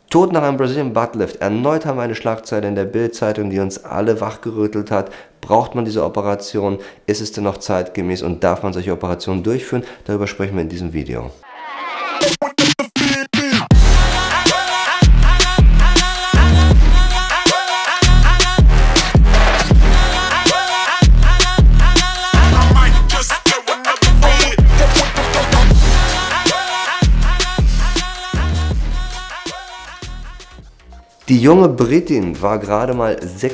Tod nach einem Brazilian Butt Lift. Erneut haben wir eine Schlagzeile in der Bild-Zeitung, die uns alle wachgerüttelt hat. Braucht man diese Operation? Ist es denn noch zeitgemäß und darf man solche Operationen durchführen? Darüber sprechen wir in diesem Video. Die junge Britin war gerade mal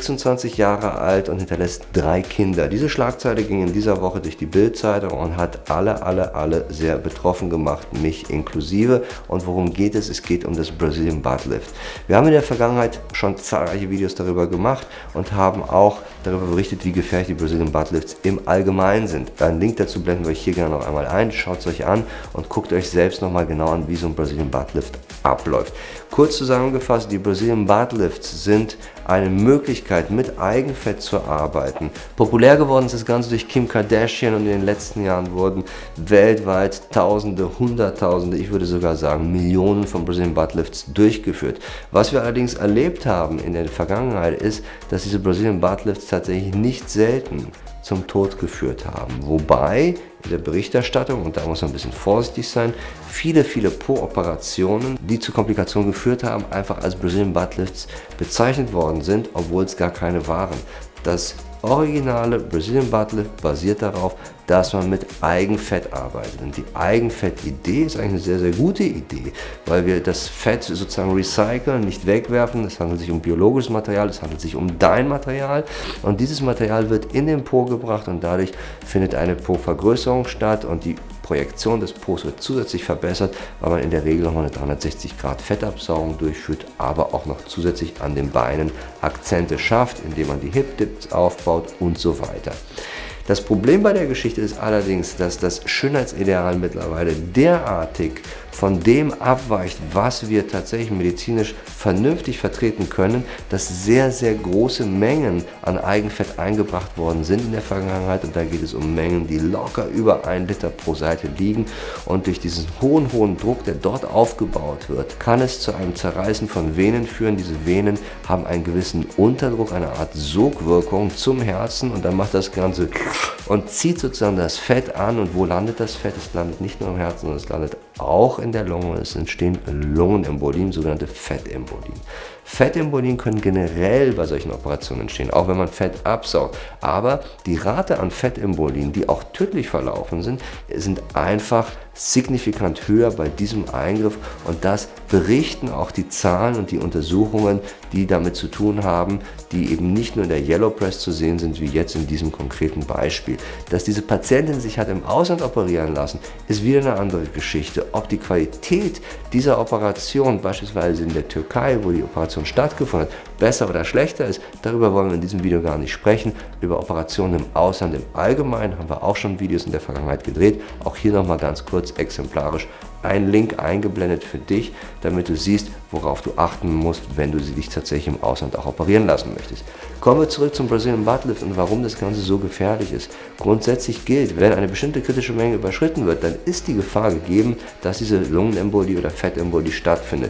26 Jahre alt und hinterlässt 3 Kinder. Diese Schlagzeile ging in dieser Woche durch die Bild-Zeitung und hat alle sehr betroffen gemacht, mich inklusive. Und worum geht es? Es geht um das Brazilian Butt Lift. Wir haben in der Vergangenheit schon zahlreiche Videos darüber gemacht und haben auch darüber berichtet, wie gefährlich die Brazilian Butt Lifts im Allgemeinen sind. Einen Link dazu blenden wir euch hier gerne noch einmal ein. Schaut es euch an und guckt euch selbst nochmal genau an, wie so ein Brazilian Butt Lift abläuft. Kurz zusammengefasst, die Brazilian Butt Lifts sind eine Möglichkeit, mit Eigenfett zu arbeiten. Populär geworden ist das Ganze durch Kim Kardashian und in den letzten Jahren wurden weltweit Tausende, Hunderttausende, ich würde sogar sagen Millionen von Brazilian Butt Lifts durchgeführt. Was wir allerdings erlebt haben in der Vergangenheit ist, dass diese Brazilian Butt Lifts tatsächlich nicht selten zum Tod geführt haben. Wobei in der Berichterstattung, und da muss man ein bisschen vorsichtig sein, viele Po-Operationen, die zu Komplikationen geführt haben, einfach als Brazilian Butt Lifts bezeichnet worden sind, obwohl es gar keine waren. Das originale Brazilian Butt Lift basiert darauf, dass man mit Eigenfett arbeitet. Und die Eigenfett-Idee ist eigentlich eine sehr gute Idee, weil wir das Fett sozusagen recyceln, nicht wegwerfen. Es handelt sich um biologisches Material, es handelt sich um dein Material. Und dieses Material wird in den Po gebracht und dadurch findet eine Po-Vergrößerung statt und die Projektion des Po's wird zusätzlich verbessert, weil man in der Regel nochmal eine 360° Fettabsaugung durchführt, aber auch noch zusätzlich an den Beinen Akzente schafft, indem man die Hip-Dips aufbaut und so weiter. Das Problem bei der Geschichte ist allerdings, dass das Schönheitsideal mittlerweile derartig von dem abweicht, was wir tatsächlich medizinisch vernünftig vertreten können, dass sehr große Mengen an Eigenfett eingebracht worden sind in der Vergangenheit, und da geht es um Mengen, die locker über 1 Liter pro Seite liegen, und durch diesen hohen Druck, der dort aufgebaut wird, kann es zu einem Zerreißen von Venen führen. Diese Venen haben einen gewissen Unterdruck, eine Art Sogwirkung zum Herzen, und dann macht das Ganze und zieht sozusagen das Fett an. Und wo landet das Fett? Es landet nicht nur im Herzen, sondern es landet auch in der Lunge. Es entstehen Lungenembolien, sogenannte Fettembolien. Fettembolien können generell bei solchen Operationen entstehen, auch wenn man Fett absaugt. Aber die Rate an Fettembolien, die auch tödlich verlaufen sind einfach signifikant höher bei diesem Eingriff, und das berichten auch die Zahlen und die Untersuchungen, die damit zu tun haben, die eben nicht nur in der Yellow Press zu sehen sind, wie jetzt in diesem konkreten Beispiel. Dass diese Patientin sich hat im Ausland operieren lassen, ist wieder eine andere Geschichte. Ob die Qualität dieser Operation, beispielsweise in der Türkei, wo die Operation stattgefunden hat, besser oder schlechter ist, darüber wollen wir in diesem Video gar nicht sprechen. Über Operationen im Ausland im Allgemeinen haben wir auch schon Videos in der Vergangenheit gedreht. Auch hier nochmal ganz kurz exemplarisch ein Link eingeblendet für dich, damit du siehst, worauf du achten musst, wenn du dich tatsächlich im Ausland auch operieren lassen möchtest. Kommen wir zurück zum Brazilian Butt Lift und warum das Ganze so gefährlich ist. Grundsätzlich gilt, wenn eine bestimmte kritische Menge überschritten wird, dann ist die Gefahr gegeben, dass diese Lungenembolie oder Fettembolie stattfindet.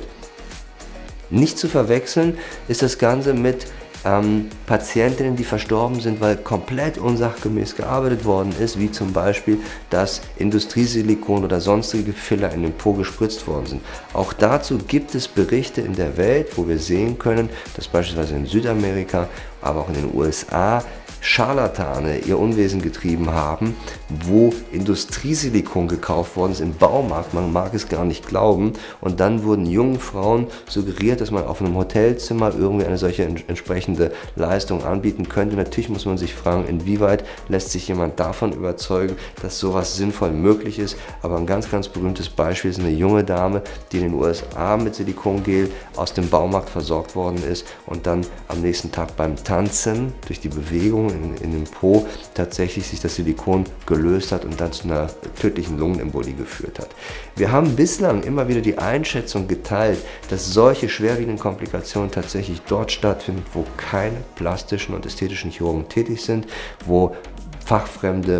Nicht zu verwechseln ist das Ganze mit Patientinnen, die verstorben sind, weil komplett unsachgemäß gearbeitet worden ist, wie zum Beispiel, dass Industriesilikon oder sonstige Filler in den Po gespritzt worden sind. Auch dazu gibt es Berichte in der Welt, wo wir sehen können, dass beispielsweise in Südamerika, aber auch in den USA Scharlatane ihr Unwesen getrieben haben, wo Industriesilikon gekauft worden ist im Baumarkt, man mag es gar nicht glauben, und dann wurden jungen Frauen suggeriert, dass man auf einem Hotelzimmer irgendwie eine solche entsprechende Leistung anbieten könnte. Natürlich muss man sich fragen, inwieweit lässt sich jemand davon überzeugen, dass sowas sinnvoll möglich ist, aber ein ganz berühmtes Beispiel ist eine junge Dame, die in den USA mit Silikongel aus dem Baumarkt versorgt worden ist und dann am nächsten Tag beim Tanzen durch die Bewegung in dem Po tatsächlich sich das Silikon gelöst hat und dann zu einer tödlichen Lungenembolie geführt hat. Wir haben bislang immer wieder die Einschätzung geteilt, dass solche schwerwiegenden Komplikationen tatsächlich dort stattfinden, wo keine plastischen und ästhetischen Chirurgen tätig sind, wo fachfremde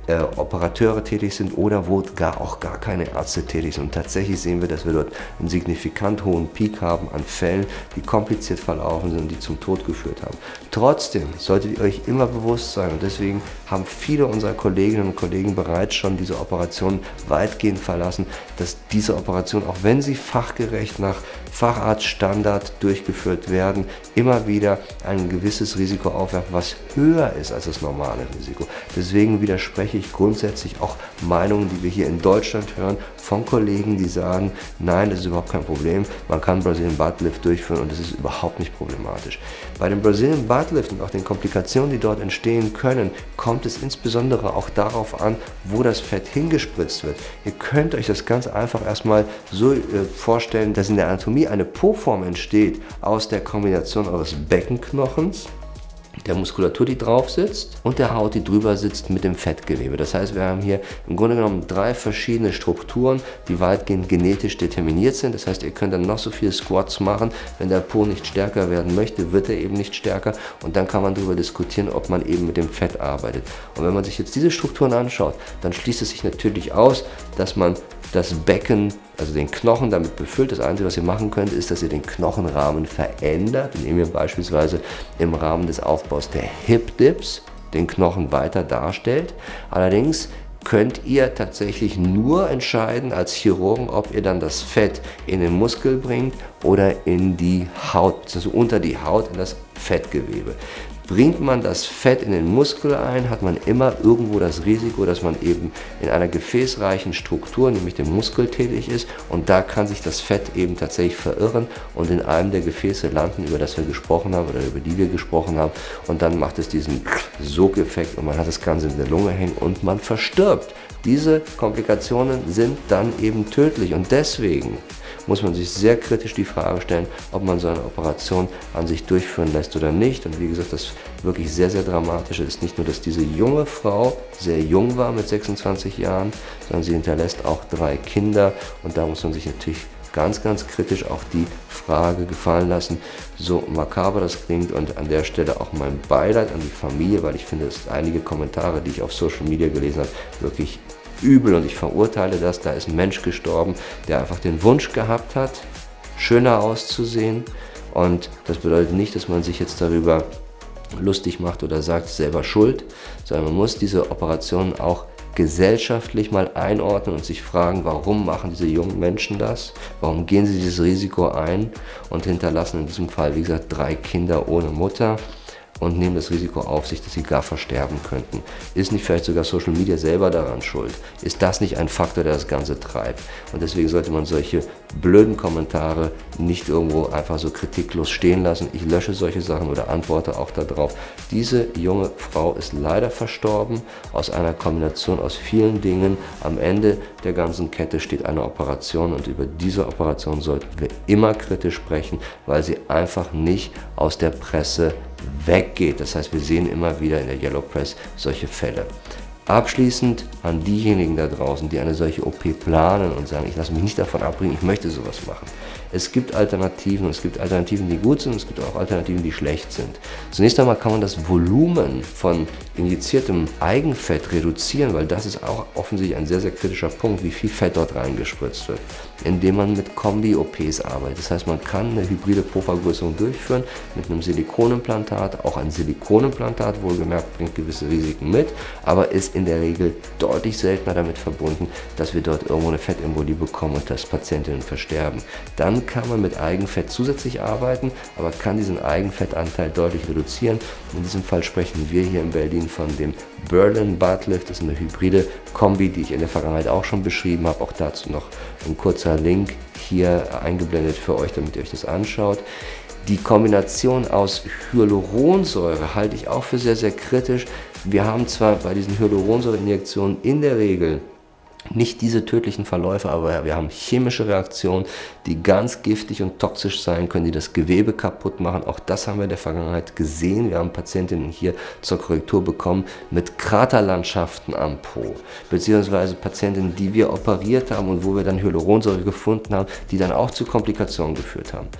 Operateure tätig sind oder wo auch gar keine Ärzte tätig sind. Und tatsächlich sehen wir, dass wir dort einen signifikant hohen Peak haben an Fällen, die kompliziert verlaufen sind und die zum Tod geführt haben. Trotzdem solltet ihr euch immer bewusst sein, und deswegen haben viele unserer Kolleginnen und Kollegen bereits schon diese Operation weitgehend verlassen, dass diese Operation, auch wenn sie fachgerecht nach Facharztstandard durchgeführt werden, immer wieder ein gewisses Risiko aufwerfen, was höher ist als das normale Risiko. Deswegen widerspreche ich grundsätzlich auch Meinungen, die wir hier in Deutschland hören, von Kollegen, die sagen, nein, das ist überhaupt kein Problem, man kann Brazilian Butt Lift durchführen und das ist überhaupt nicht problematisch. Bei dem Brazilian Butt Lift und auch den Komplikationen, die dort entstehen können, kommt es insbesondere auch darauf an, wo das Fett hingespritzt wird. Ihr könnt euch das ganz einfach erstmal so vorstellen, dass in der Anatomie eine Po-Form entsteht aus der Kombination eures Beckenknochens, der Muskulatur, die drauf sitzt, und der Haut, die drüber sitzt, mit dem Fettgewebe. Das heißt, wir haben hier im Grunde genommen 3 verschiedene Strukturen, die weitgehend genetisch determiniert sind. Das heißt, ihr könnt dann noch so viele Squats machen, wenn der Po nicht stärker werden möchte, wird er eben nicht stärker, und dann kann man darüber diskutieren, ob man eben mit dem Fett arbeitet. Und wenn man sich jetzt diese Strukturen anschaut, dann schließt es sich natürlich aus, dass man das Becken, also den Knochen, damit befüllt. Das Einzige, was ihr machen könnt, ist, dass ihr den Knochenrahmen verändert, indem ihr beispielsweise im Rahmen des Aufbaus der Hip Dips den Knochen weiter darstellt. Allerdings könnt ihr tatsächlich nur entscheiden als Chirurgen, ob ihr dann das Fett in den Muskel bringt oder in die Haut, also unter die Haut, in das Fettgewebe. Bringt man das Fett in den Muskel ein, hat man immer irgendwo das Risiko, dass man eben in einer gefäßreichen Struktur, nämlich dem Muskel, tätig ist, und da kann sich das Fett eben tatsächlich verirren und in einem der Gefäße landen, über das wir gesprochen haben oder über die wir gesprochen haben, und dann macht es diesen Sogeffekt und man hat das Ganze in der Lunge hängen und man verstirbt. Diese Komplikationen sind dann eben tödlich, und deswegen muss man sich sehr kritisch die Frage stellen, ob man so eine Operation an sich durchführen lässt oder nicht. Und wie gesagt, das wirklich sehr, sehr Dramatische ist nicht nur, dass diese junge Frau sehr jung war mit 26 Jahren, sondern sie hinterlässt auch 3 Kinder, und da muss man sich natürlich ganz, ganz kritisch auch die Frage gefallen lassen, so makaber das klingt, und an der Stelle auch mein Beileid an die Familie, weil ich finde, dass einige Kommentare, die ich auf Social Media gelesen habe, wirklich übel, und ich verurteile das. Da ist ein Mensch gestorben, der einfach den Wunsch gehabt hat, schöner auszusehen, und das bedeutet nicht, dass man sich jetzt darüber lustig macht oder sagt, selber schuld, sondern man muss diese Operation auch gesellschaftlich mal einordnen und sich fragen, warum machen diese jungen Menschen das? Warum gehen sie dieses Risiko ein und hinterlassen in diesem Fall, wie gesagt, 3 Kinder ohne Mutter und nehmen das Risiko auf sich, dass sie gar versterben könnten? Ist nicht vielleicht sogar Social Media selber daran schuld? Ist das nicht ein Faktor, der das Ganze treibt? Und deswegen sollte man solche blöden Kommentare nicht irgendwo einfach so kritiklos stehen lassen. Ich lösche solche Sachen oder antworte auch darauf. Diese junge Frau ist leider verstorben aus einer Kombination aus vielen Dingen. Am Ende der ganzen Kette steht eine Operation, und über diese Operation sollten wir immer kritisch sprechen, weil sie einfach nicht aus der Presse weggeht. Das heißt, wir sehen immer wieder in der Yellow Press solche Fälle. Abschließend an diejenigen da draußen, die eine solche OP planen und sagen, ich lasse mich nicht davon abbringen, ich möchte sowas machen. Es gibt Alternativen, und es gibt Alternativen, die gut sind, und es gibt auch Alternativen, die schlecht sind. Zunächst einmal kann man das Volumen von injiziertem Eigenfett reduzieren, weil das ist auch offensichtlich ein sehr, sehr kritischer Punkt, wie viel Fett dort reingespritzt wird, indem man mit Kombi-OPs arbeitet. Das heißt, man kann eine hybride Po-Vergrößerung durchführen mit einem Silikonimplantat. Auch ein Silikonimplantat, wohlgemerkt, bringt gewisse Risiken mit, aber ist in der Regel deutlich seltener damit verbunden, dass wir dort irgendwo eine Fettembolie bekommen und dass Patientinnen versterben. Dann kann man mit Eigenfett zusätzlich arbeiten, aber kann diesen Eigenfettanteil deutlich reduzieren. In diesem Fall sprechen wir hier in Berlin von dem Berlin Butt Lift. Das ist eine hybride Kombi, die ich in der Vergangenheit auch schon beschrieben habe. Auch dazu noch ein kurzer Link hier eingeblendet für euch, damit ihr euch das anschaut. Die Kombination aus Hyaluronsäure halte ich auch für sehr, sehr kritisch. Wir haben zwar bei diesen Hyaluronsäureinjektionen in der Regel nicht diese tödlichen Verläufe, aber wir haben chemische Reaktionen, die ganz giftig und toxisch sein können, die das Gewebe kaputt machen. Auch das haben wir in der Vergangenheit gesehen. Wir haben Patientinnen hier zur Korrektur bekommen mit Kraterlandschaften am Po, beziehungsweise Patientinnen, die wir operiert haben und wo wir dann Hyaluronsäure gefunden haben, die dann auch zu Komplikationen geführt haben.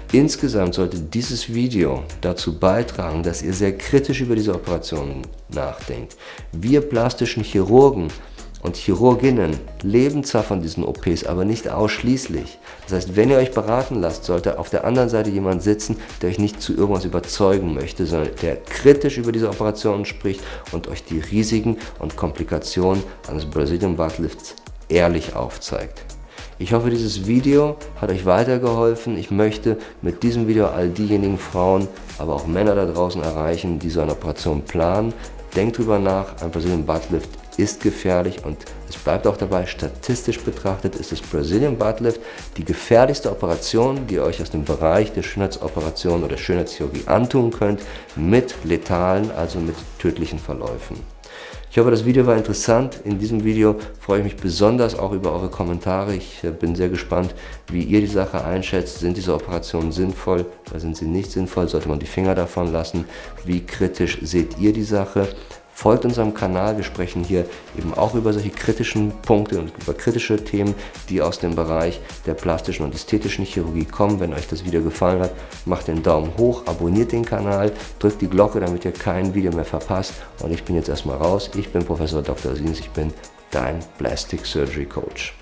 Insgesamt sollte dieses Video dazu beitragen, dass ihr sehr kritisch über diese Operationen nachdenkt. Wir plastischen Chirurgen und Chirurginnen leben zwar von diesen OPs, aber nicht ausschließlich. Das heißt, wenn ihr euch beraten lasst, sollte auf der anderen Seite jemand sitzen, der euch nicht zu irgendwas überzeugen möchte, sondern der kritisch über diese Operationen spricht und euch die Risiken und Komplikationen eines Brazilian Butt Lifts ehrlich aufzeigt. Ich hoffe, dieses Video hat euch weitergeholfen. Ich möchte mit diesem Video all diejenigen Frauen, aber auch Männer da draußen erreichen, die so eine Operation planen. Denkt drüber nach, ein Brazilian Butt Lift ist gefährlich und es bleibt auch dabei, statistisch betrachtet ist das Brazilian Butt Lift die gefährlichste Operation, die ihr euch aus dem Bereich der Schönheitsoperation oder Schönheitschirurgie antun könnt, mit letalen, also mit tödlichen Verläufen. Ich hoffe, das Video war interessant. In diesem Video freue ich mich besonders auch über eure Kommentare. Ich bin sehr gespannt, wie ihr die Sache einschätzt. Sind diese Operationen sinnvoll oder sind sie nicht sinnvoll? Sollte man die Finger davon lassen? Wie kritisch seht ihr die Sache? Folgt unserem Kanal, wir sprechen hier eben auch über solche kritischen Punkte und über kritische Themen, die aus dem Bereich der plastischen und ästhetischen Chirurgie kommen. Wenn euch das Video gefallen hat, macht den Daumen hoch, abonniert den Kanal, drückt die Glocke, damit ihr kein Video mehr verpasst. Und ich bin jetzt erstmal raus. Ich bin Professor Dr. Sins, ich bin dein Plastic Surgery Coach.